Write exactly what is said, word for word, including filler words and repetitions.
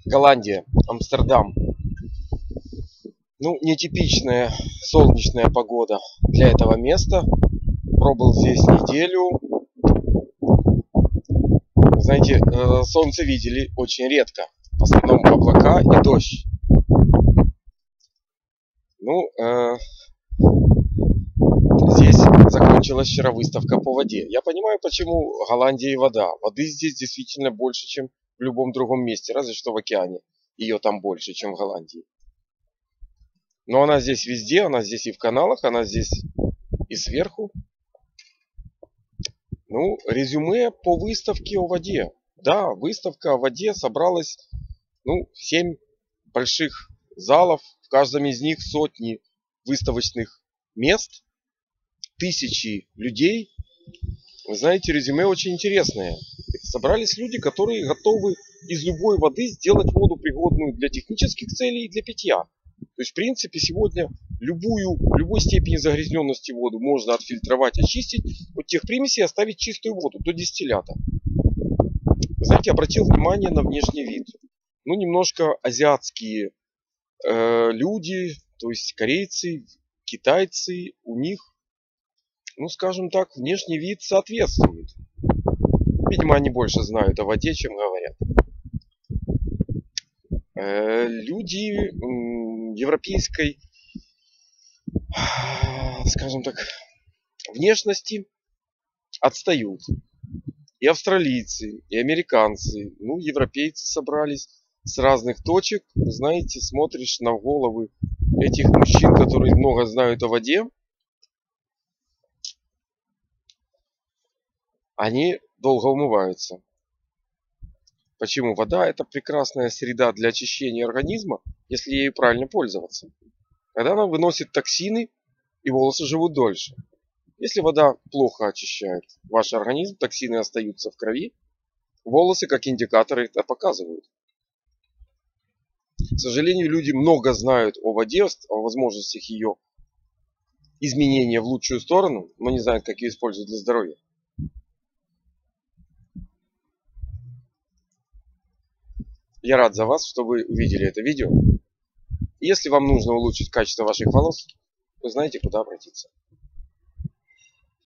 Голландия, Амстердам. Ну, нетипичная солнечная погода для этого места. Пробыл здесь неделю. Знаете, солнце видели очень редко. В основном облака и дождь. Ну, э, здесь закончилась вчера выставка по воде. Я понимаю, почему Голландия и вода. Воды здесь действительно больше, чем в любом другом месте. Разве что в океане. Ее там больше, чем в Голландии. Но она здесь везде. Она здесь и в каналах. Она здесь и сверху. Ну, резюме по выставке о воде. Да, выставка о воде собралась, ну, семь больших залов. В каждом из них сотни выставочных мест. Тысячи людей. Вы знаете, резюме очень интересное. Собрались люди, которые готовы из любой воды сделать воду пригодную для технических целей и для питья. То есть, в принципе, сегодня любую, любой степени загрязненности воду можно отфильтровать, очистить, от тех примесей оставить чистую воду, до дистиллята. Вы знаете, обратил внимание на внешний вид. Ну, немножко азиатские э, люди, то есть корейцы, китайцы, у них, ну, скажем так, внешний вид соответствует. Видимо, они больше знают о воде, чем говорят. Э, люди э, европейской, скажем так, внешности отстают. И австралийцы, и американцы, ну, европейцы собрались с разных точек. Вы знаете, смотришь на головы этих мужчин, которые много знают о воде. Они долго умываются. Почему? Вода — это прекрасная среда для очищения организма, если ею правильно пользоваться. Когда она выносит токсины, и волосы живут дольше. Если вода плохо очищает ваш организм, токсины остаются в крови, волосы как индикаторы это показывают. К сожалению, люди много знают о воде, о возможностях ее изменения в лучшую сторону, но не знают, как ее использовать для здоровья. Я рад за вас, что вы увидели это видео. Если вам нужно улучшить качество ваших волос, вы знаете, куда обратиться.